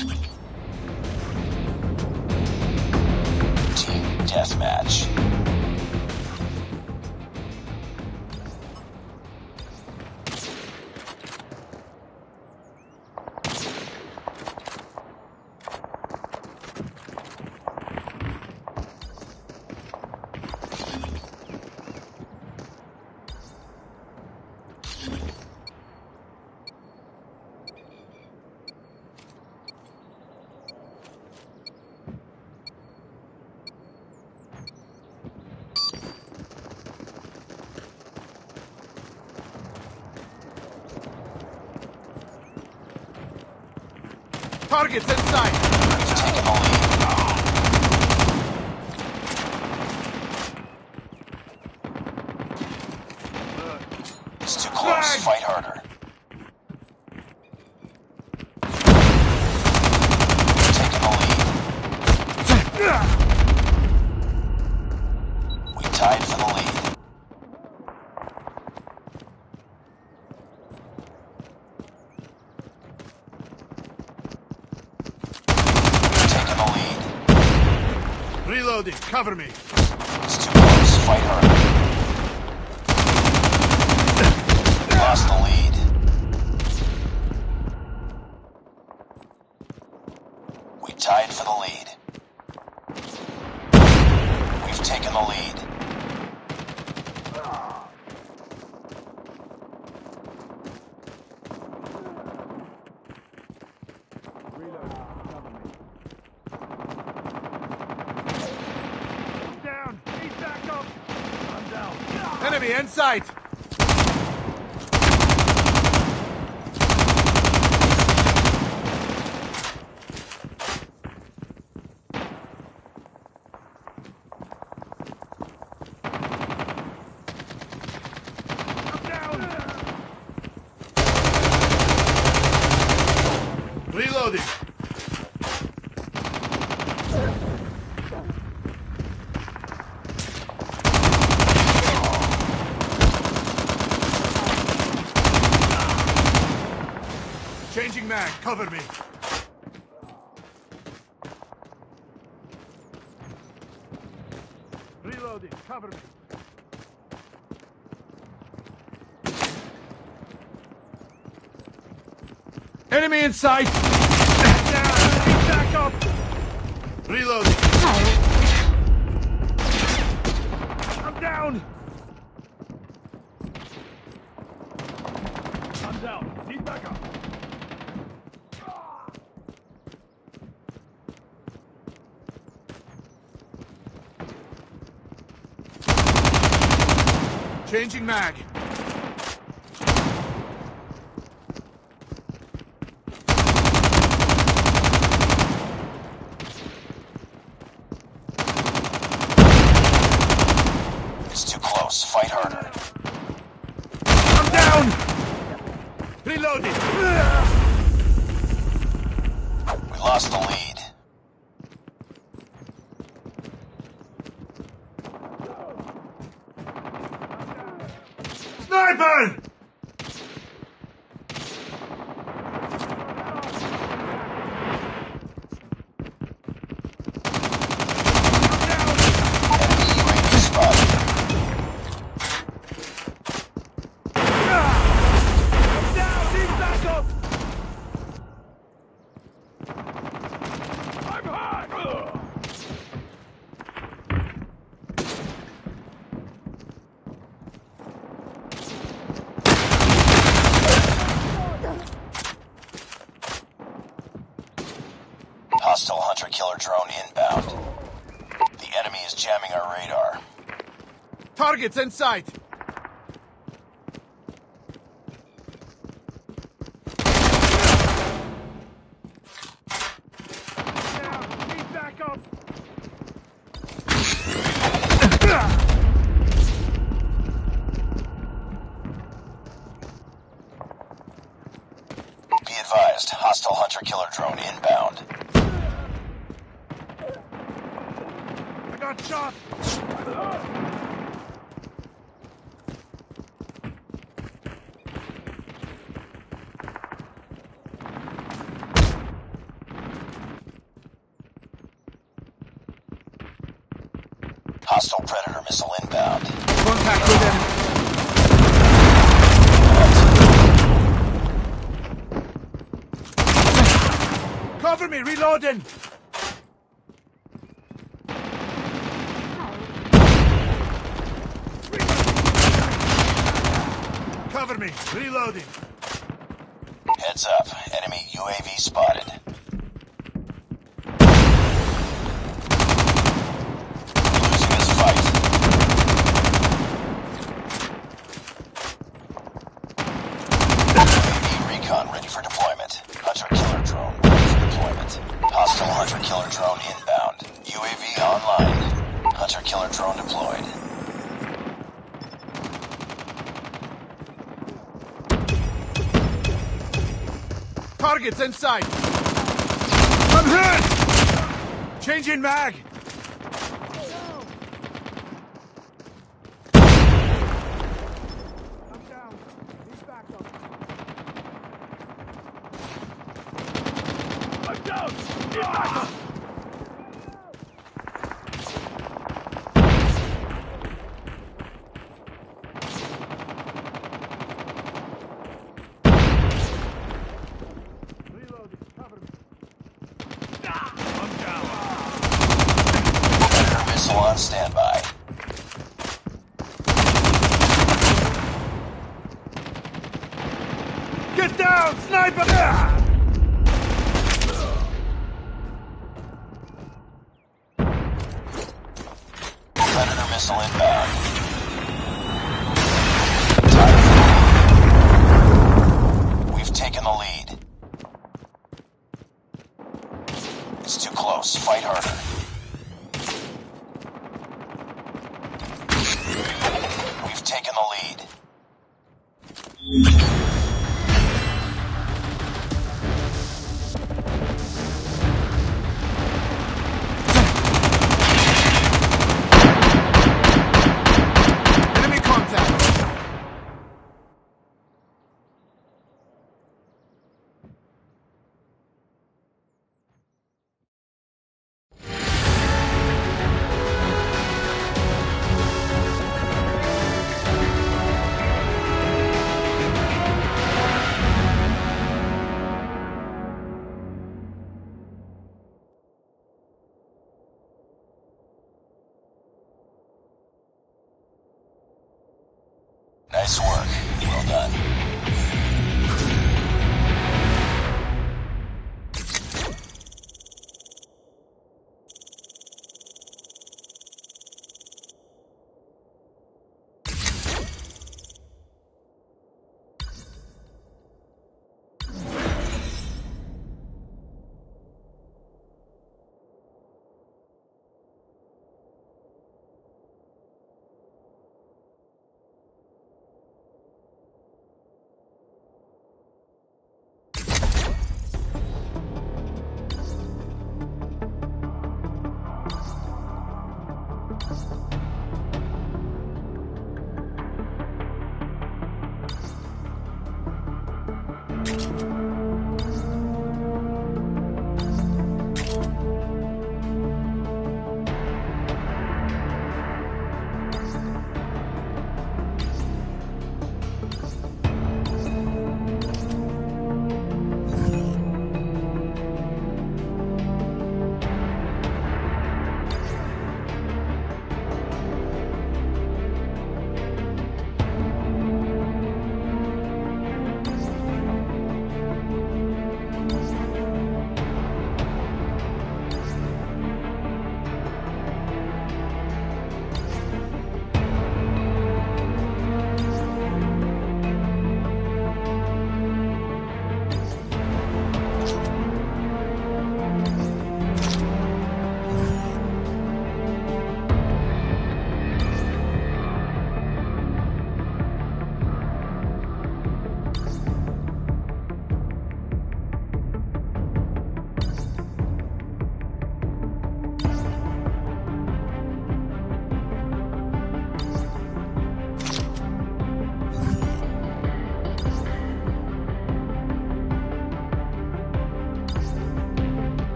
Team Deathmatch. Targets in sight! He's taking the lead. It's too close. Fight harder. He's taking the lead. We tied for the lead. Reloading, cover me. It's too close. Fight harder. We lost the lead. We tied for the lead. We've taken the lead. Enemy in sight! I'm down! Reloading! Changing mag, cover me. Reloading, cover me. Enemy in sight! Down! Back up! Reloading. I'm down! I'm down. Need back up. Changing mag. It's too close. Fight harder. I'm down! Reloading! We lost the lead. Sniper! Hostile hunter-killer drone inbound. The enemy is jamming our radar. Targets in sight! Down! Need back up! Be advised, hostile hunter-killer drone inbound. I got shot! Hostile Predator missile inbound. Contact with enemy. Cover me, reloading! Cover me, reloading. Heads up, enemy UAV spotted. Losing this fight. UAV recon ready for deployment. Hunter-killer drone ready for deployment. Hostile hunter-killer drone inbound. UAV online. Hunter-killer drone deployed. Targets in sight. I'm hit! Changing mag. I'm down. He's back up. I'm down. He's back up. Missile on standby. Get down, sniper! Predator missile inbound. We've taken the lead. It's too close. Fight harder. We've taken the lead. Enemy contact. Nice work. Well done.